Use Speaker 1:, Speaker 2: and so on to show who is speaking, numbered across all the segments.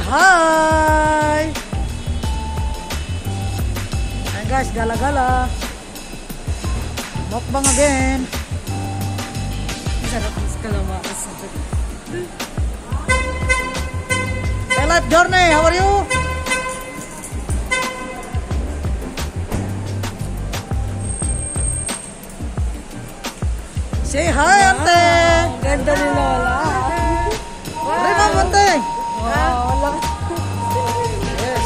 Speaker 1: Hi! Ayan guys, gala-gala. Mukbang again.
Speaker 2: Sarap mas kalawakas.
Speaker 1: Hey, Life Journey, how are you? Say hi, ante!
Speaker 2: Ganda ni Lola.
Speaker 1: Hey, ma'am, ante!
Speaker 2: Wow,
Speaker 1: Yes.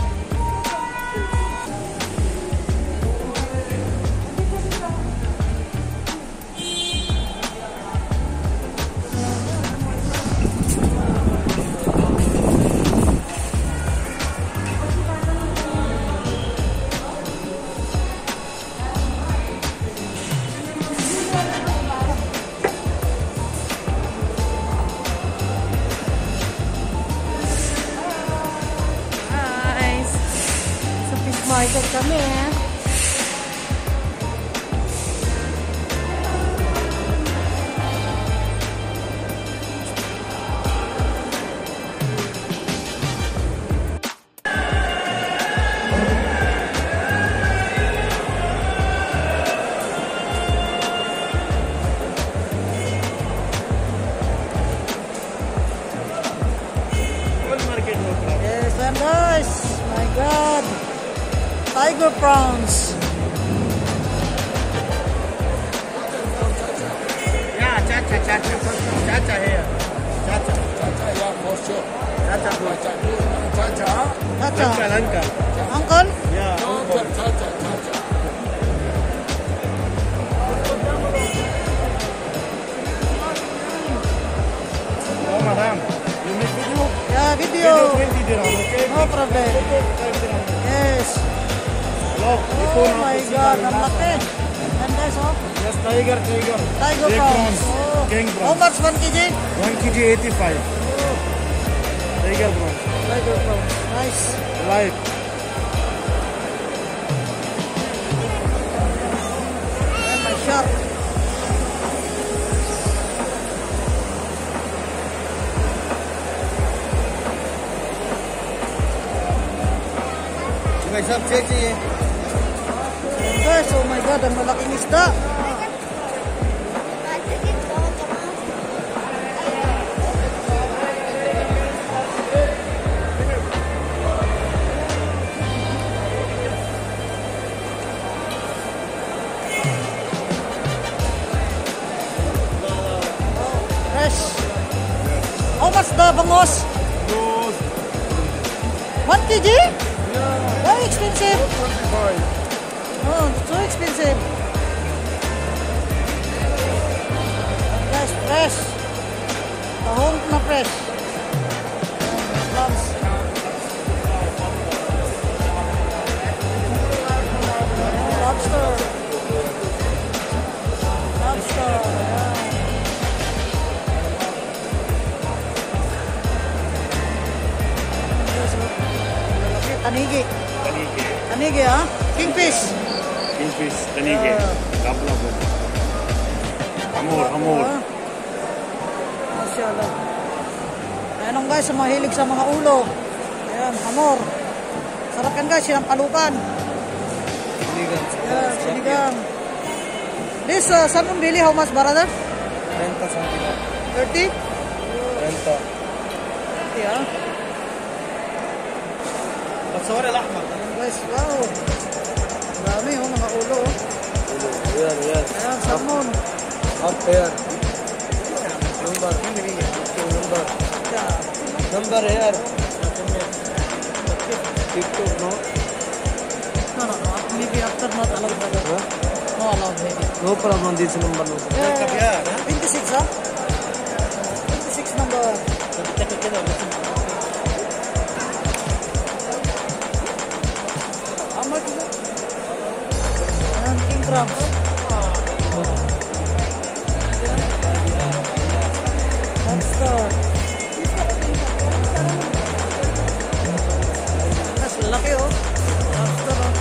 Speaker 2: guys. Sa fish market kami eh.
Speaker 1: Yes, and guys, my God, tiger prawns.
Speaker 3: Yeah, Chacha here. Chacha, yeah, for sure. Chacha,
Speaker 1: Chacha,
Speaker 3: Uncle.
Speaker 1: uncle.
Speaker 3: Yeah, uncle. Oh, madam, you make video?
Speaker 1: Yeah, video.
Speaker 3: 20 dirham, okay?
Speaker 1: No problem.
Speaker 3: 5 dirham.
Speaker 1: Yes.
Speaker 3: Look,
Speaker 1: Oh my God, ang laki. And guys, oh,
Speaker 3: Yes, tiger.
Speaker 1: tiger
Speaker 3: Big
Speaker 1: prawns.
Speaker 3: prawns.
Speaker 1: Oh.
Speaker 3: King
Speaker 1: How
Speaker 3: prawns.
Speaker 1: much 1 kg?
Speaker 3: 1 kg 85. Tiger prawns.
Speaker 1: Tiger prawns. Nice.
Speaker 3: Live.
Speaker 1: And my shark.
Speaker 3: भाई सब चेक चाहिए
Speaker 1: And guys, oh my God, ang malaking isda. Fresh. How much the bangos? 1 kg? Very expensive. Oh, it's so expensive. Guys, fresh. Tahong na fresh. Clams. Lobster. Lobster. Yeah. Tanigi. Tanigi, ha? Kingfish.
Speaker 3: Kingfish, tanige, kapla po. Hamor.
Speaker 1: Ah. Masyaallah. Ayan guys, sa mahilig sa mga ulo. Ayan, hamor. Sarap yan guys, sinampalukan. Ayan, sinigang. This salmon belly, how much, brother?
Speaker 3: 30 something.
Speaker 1: 30?
Speaker 3: 30.
Speaker 1: 30, ha?
Speaker 3: الصور الاحمر.
Speaker 1: Ayan guys, wow. Dami, oh, mga ulo. Oh.
Speaker 3: Yes.
Speaker 1: Ayan, salmon.
Speaker 3: Up here. Number.
Speaker 1: Yeah.
Speaker 3: Number here. TikTok, no?
Speaker 1: No. Maybe after not allowed, brother.
Speaker 3: Huh?
Speaker 1: No allowed, maybe.
Speaker 3: No problem, this number. No.
Speaker 1: Yeah. 26, ha? 26 number. How much is it? Ayan, king crabs. Lobster. Mas laki, oh. Lobster, oh.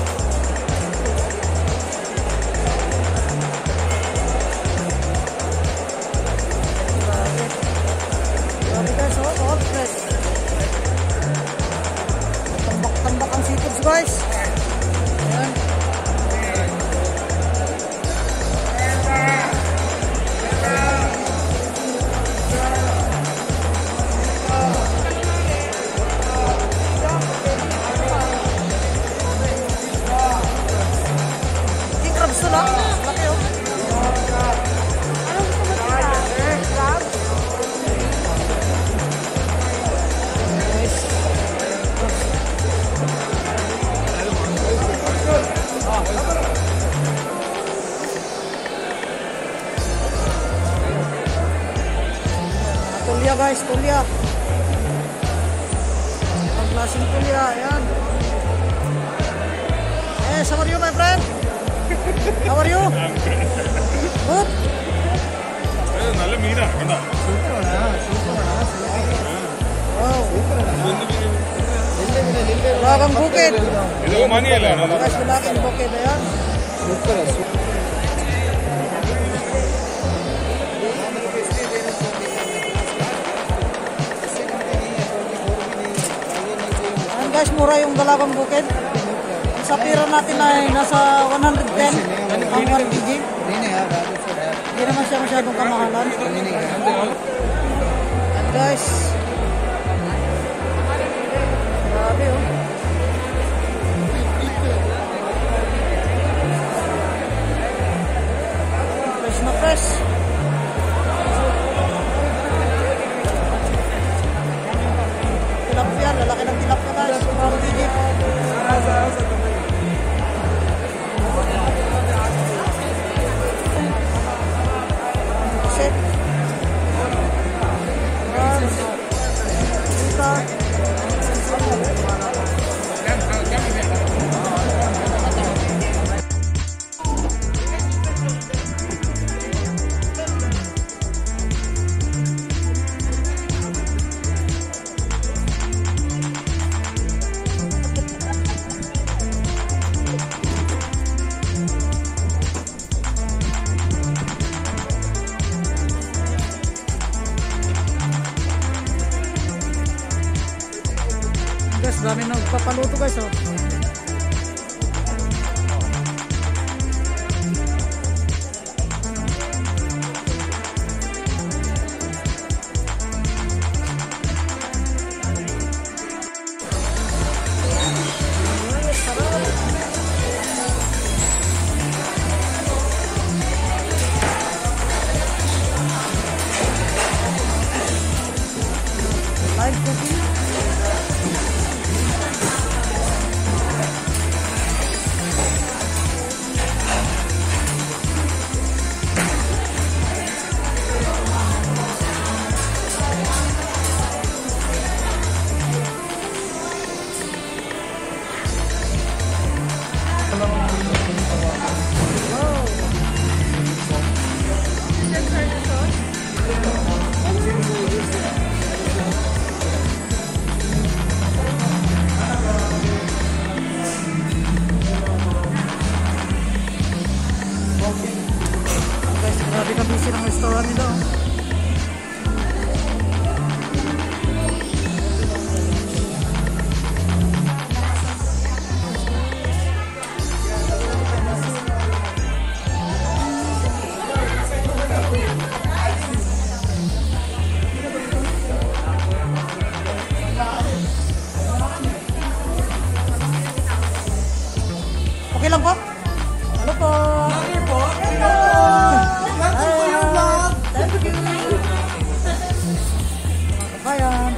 Speaker 1: Grabe guys, oh, fresh. guys, tulya. Ang klaseng tulya, ayan. How are you, my friend? How are you? Good?
Speaker 4: നല്ല മീനാ കണ്ട
Speaker 1: Dalagang bukid.
Speaker 4: ഇത് ഒമാനിയല്ലേ
Speaker 1: Guys, dalagang bukid, ayan. Ayan guys, mura yung dalagang bukid. Ang sapira natin ay nasa 110 ang 1 kg. Hindi naman siya masyadong kamahalan. Ayan guys. Grabe oh. Fresh na fresh. Tilapia, lalaki ng tilapia guys. 1 kg. Set. Guys, dami nagpapaluto guys oh. Live cooking. Guys, grabe ka busy ng restaurant nila oh. Okay lang po? Hello po. Hello. Thank you. Kabayan.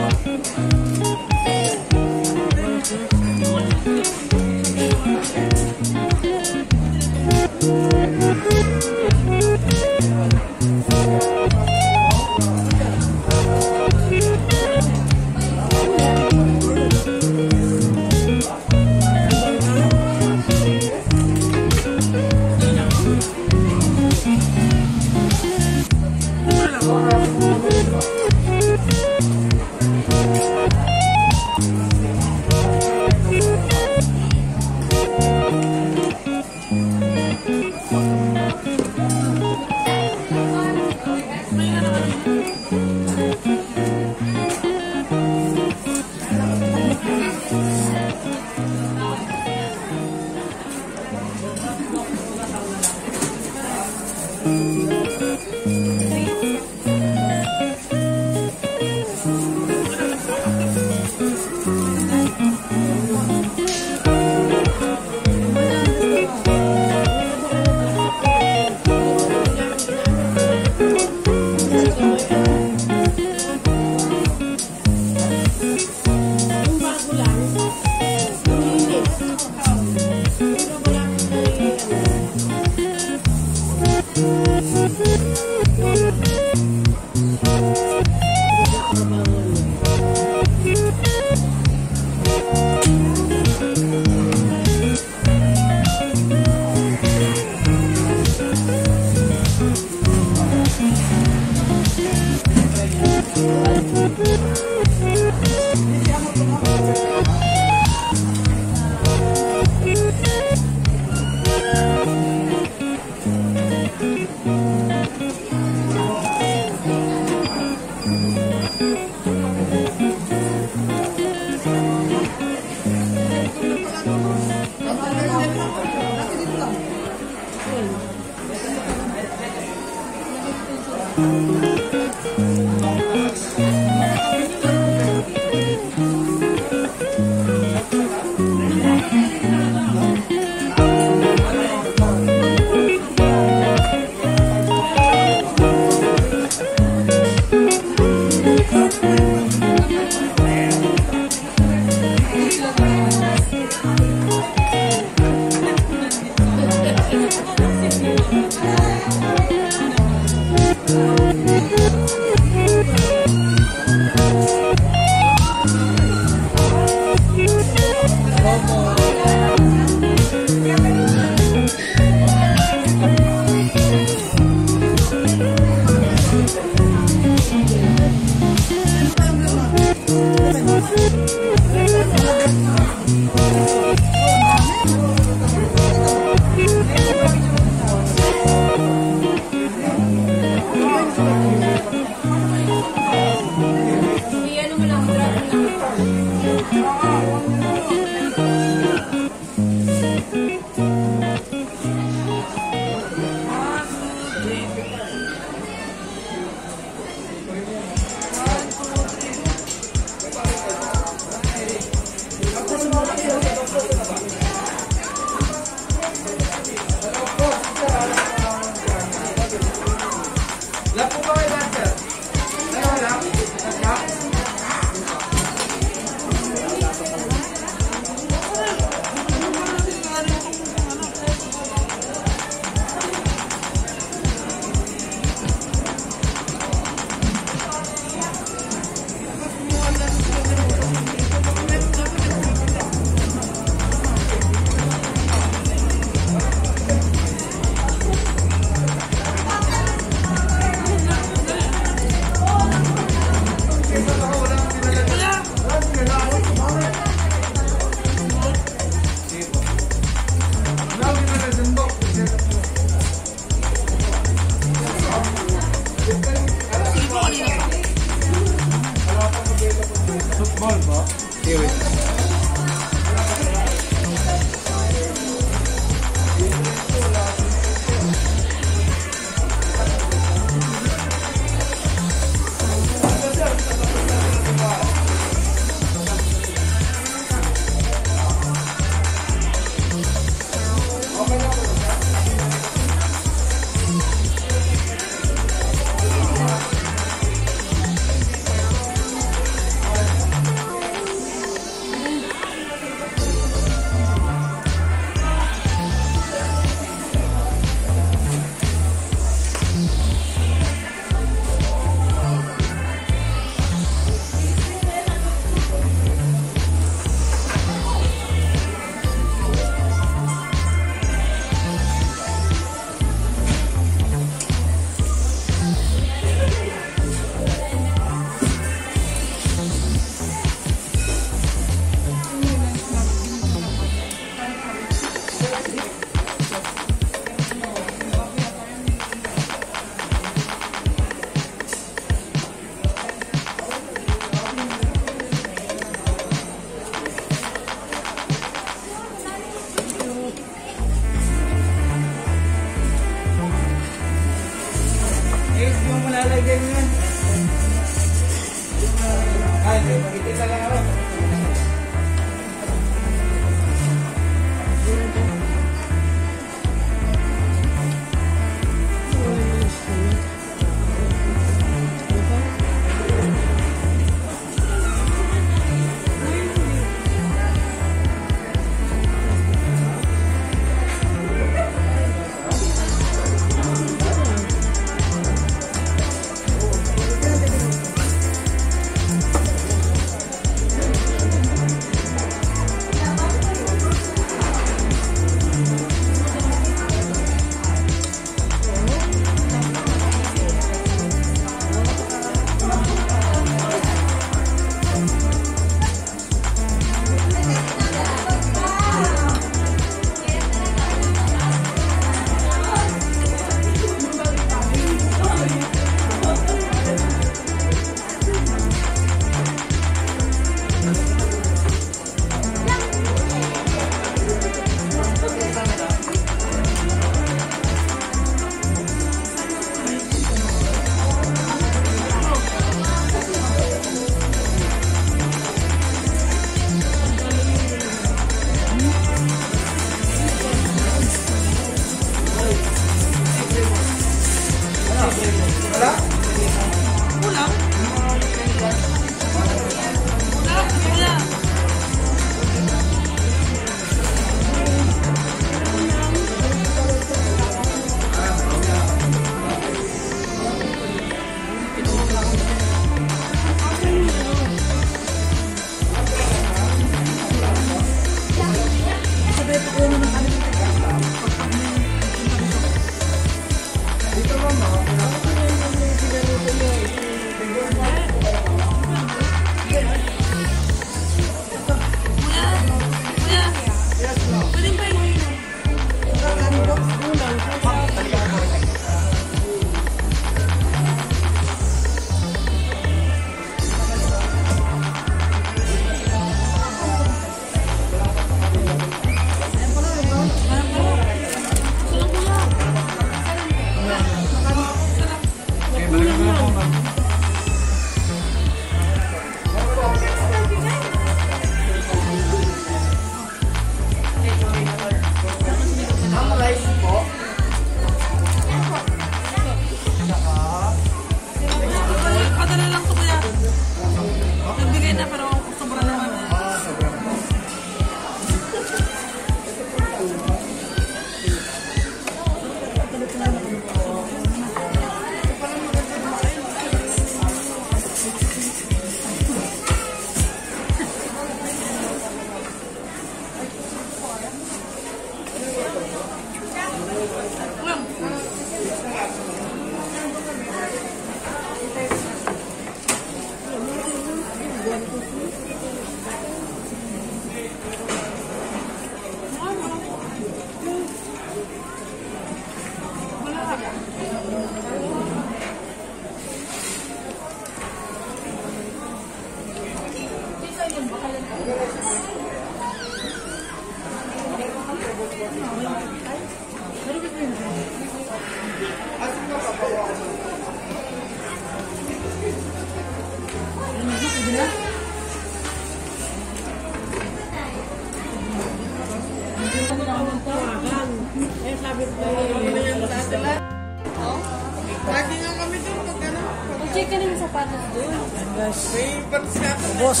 Speaker 5: Lagi nga kami doon pag ano.
Speaker 2: Check ka na yung sapatos doon.
Speaker 1: Guys,
Speaker 5: May patiskat.
Speaker 1: boss.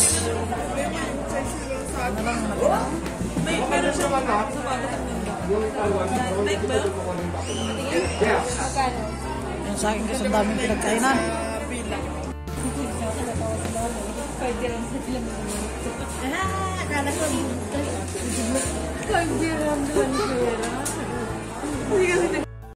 Speaker 5: May meron siya mga sapatos. Like ba?
Speaker 2: Magkano?
Speaker 1: Yan sa akin kasi ang daming pinagkainan.
Speaker 5: Bilang.
Speaker 2: Pwede lang sa sila mo.
Speaker 5: Akala ko.
Speaker 2: 5 dirham doon.